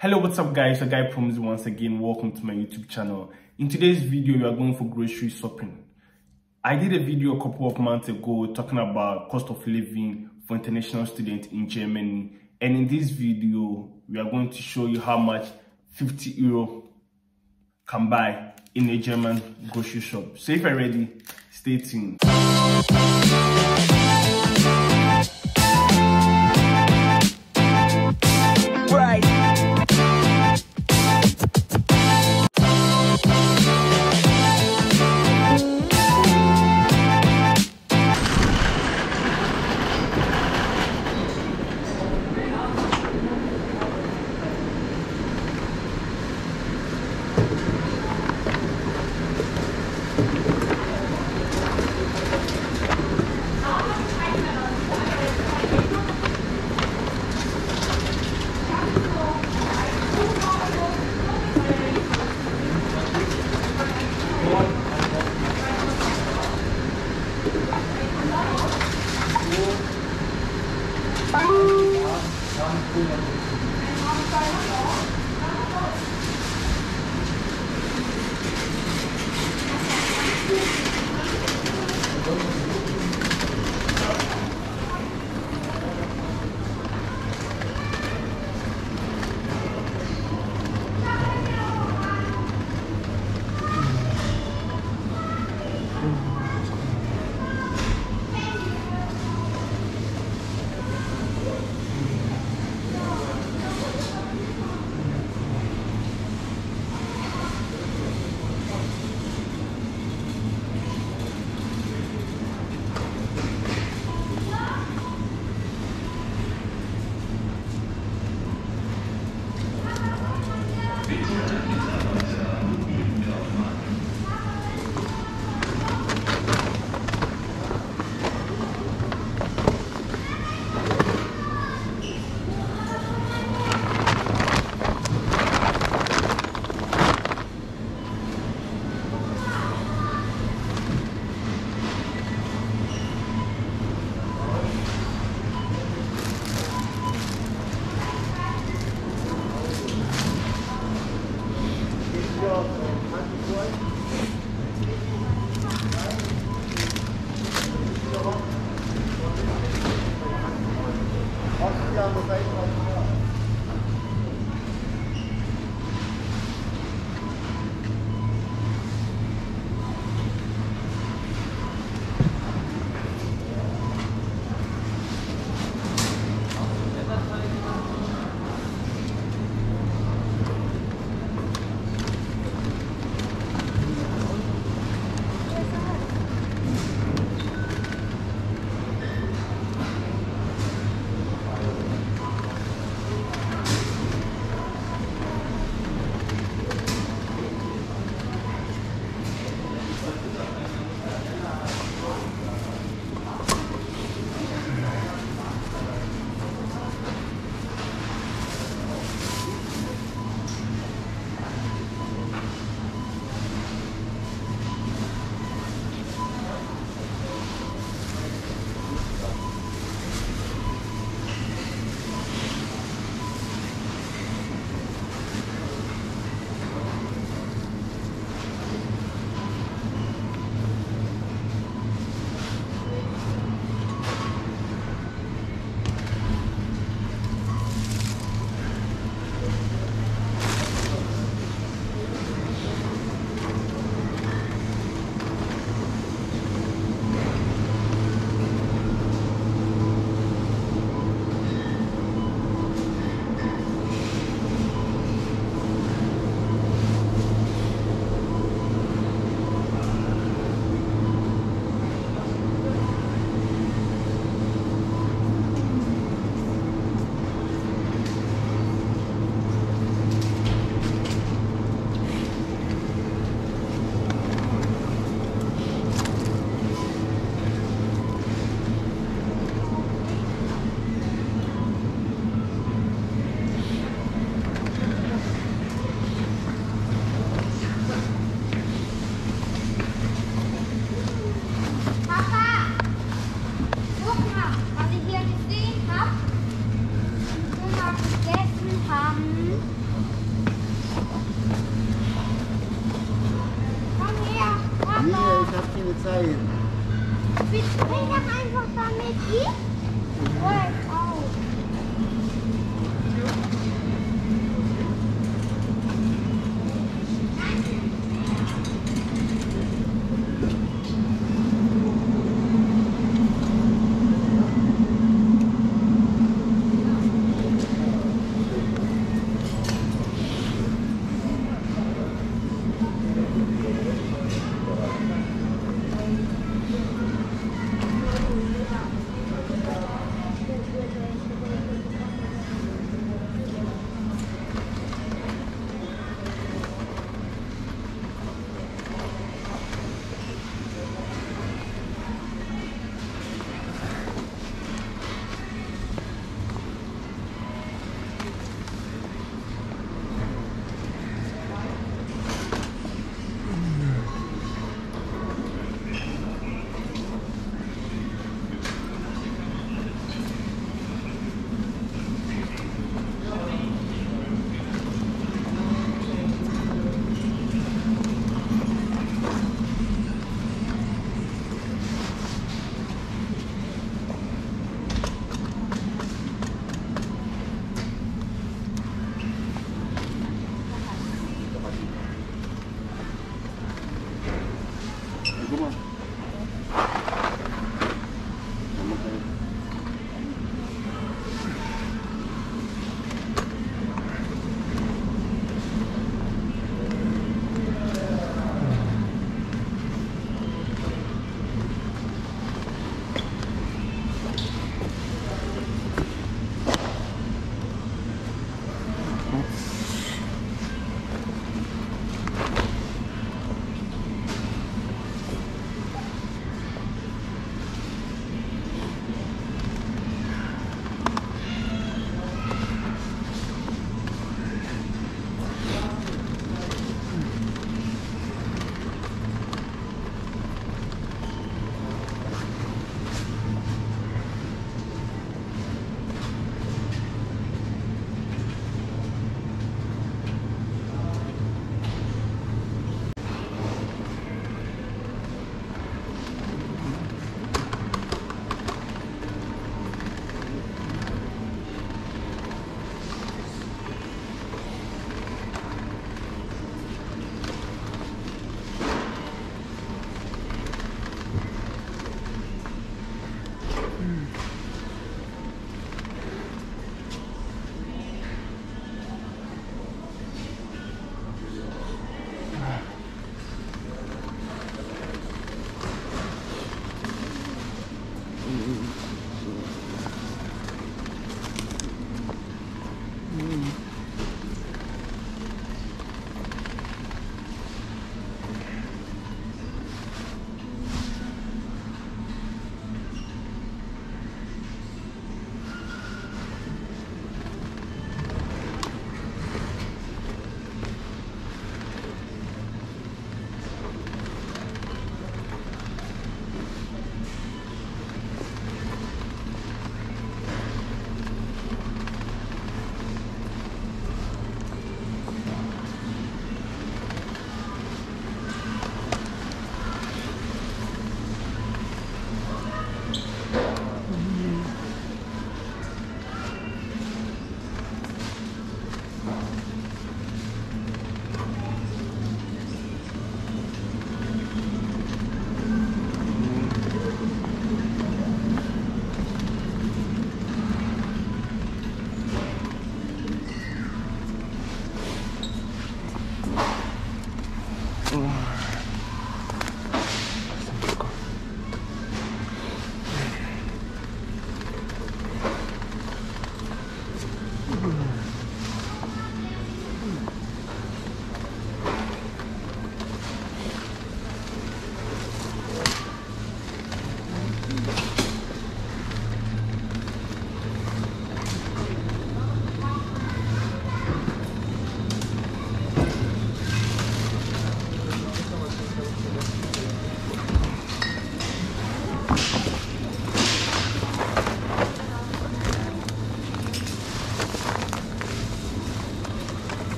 Hello, what's up guys? Your guy Promise once again. Welcome to my YouTube channel. In today's video, we are going for grocery shopping. I did a video a couple of months ago talking about cost of living for international students in Germany. And in this video, we are going to show you how much 50 euro can buy in a German grocery shop. So if you're ready, stay tuned. Right. Zeit. Wir springen doch einfach damit hier. Wow.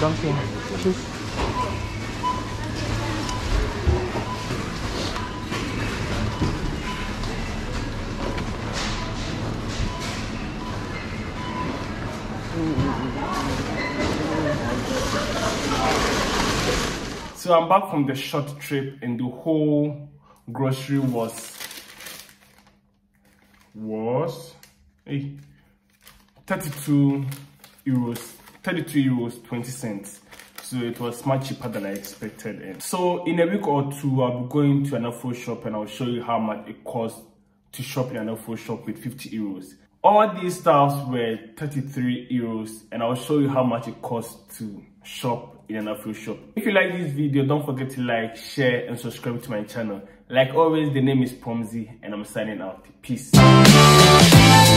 something. Please. So I'm back from the short trip and the whole grocery was 32 euros 20 cents. So it was much cheaper than I expected. And so in a week or two, I'll be going to an Afro shop and I'll show you how much it costs to shop in an Afro shop with 50 euros. All these stuffs were 33 euros and I'll show you how much it costs to shop in an Afro shop. If you like this video, don't forget to like, share and subscribe to my channel. Like always, the name is Pomzi and I'm signing out. Peace.